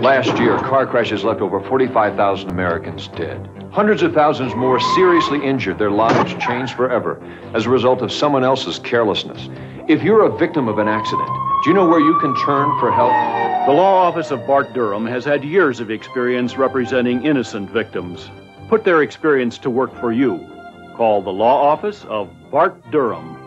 Last year, car crashes left over 45,000 Americans dead. Hundreds of thousands more seriously injured, their lives changed forever as a result of someone else's carelessness. If you're a victim of an accident, do you know where you can turn for help? The law office of Bart Durham has had years of experience representing innocent victims. Put their experience to work for you. Call the law office of Bart Durham.